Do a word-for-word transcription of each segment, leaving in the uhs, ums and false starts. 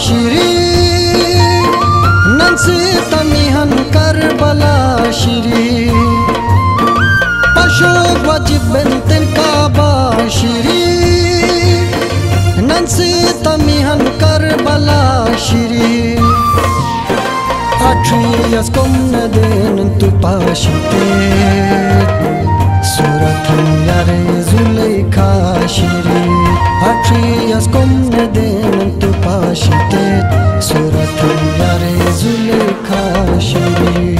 शिरी नंसी तमिहन करबला शिरी पशु वजिब बिनतिन काबा शिरी नंसी तमिहन करबला शिरी Atrias komna den tu pashite Suratan yare Zulaikha shiri Atrias komna den tu pashite Suratan yare Zulaikha shiri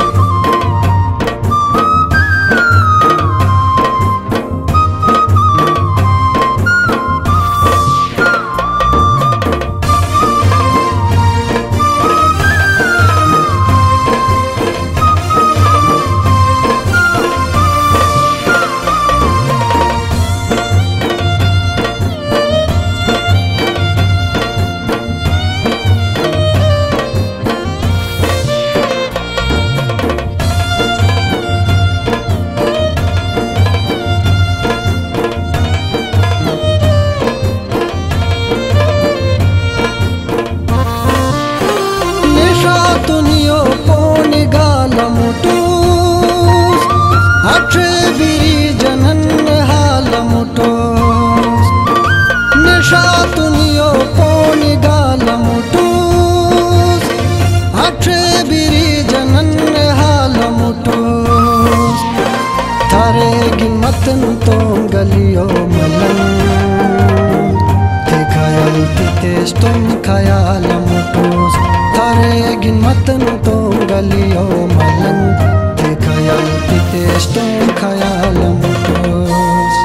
Atre biri janan halamutos Nisha tuniyo poni galamutos Atre biri janan halamutos Thare gimatan tom galiyo malan Te khayal titesh tom khayalamutos Thare gimatan tom galiyo malan Khayal titesh tom khayalamutos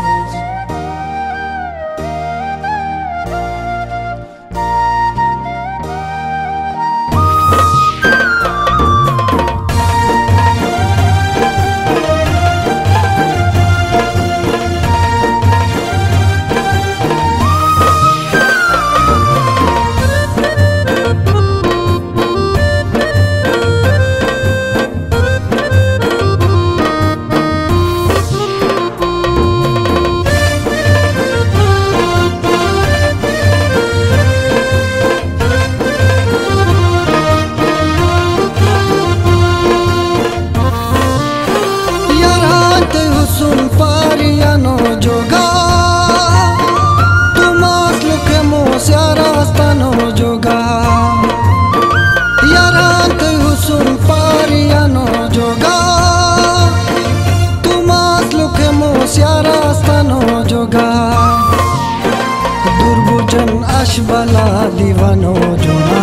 Durbujan ashbala divano jona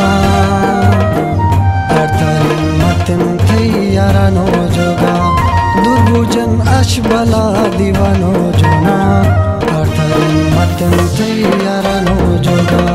Artharin matin thayarano joga Durbujan ashbala divano jona Artharin matin thayarano joga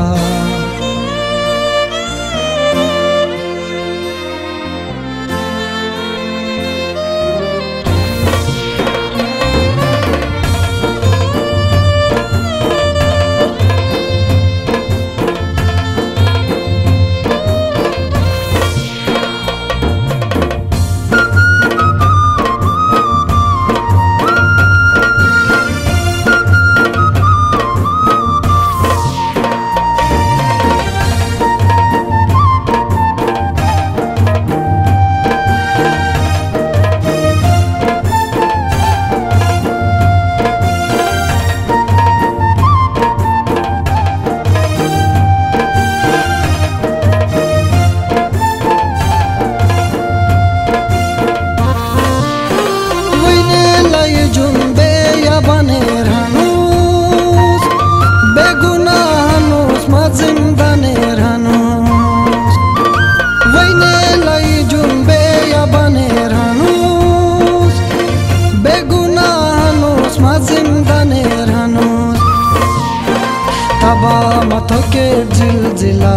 Taba mathoke zilzila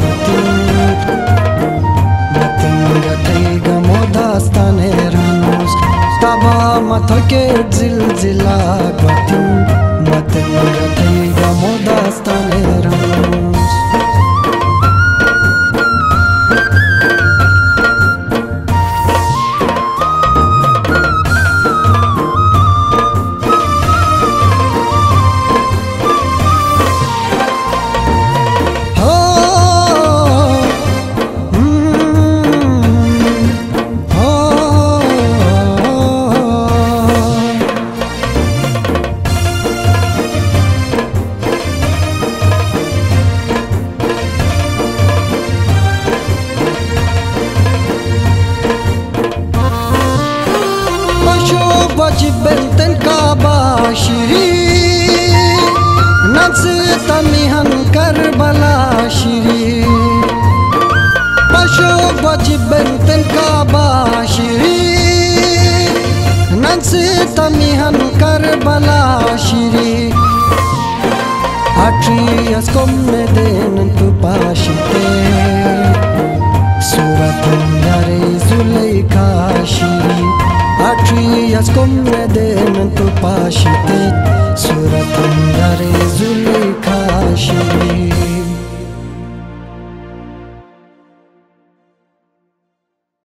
batin gatai gamodastane ranus Taba mathoke zilzila batin batin gatai gamodastane ranus Oh mihan Karbala shiri Atrias komne den tu pashite Suratan yare Zulaikha shiri Atrias komne den tu pashite Suratan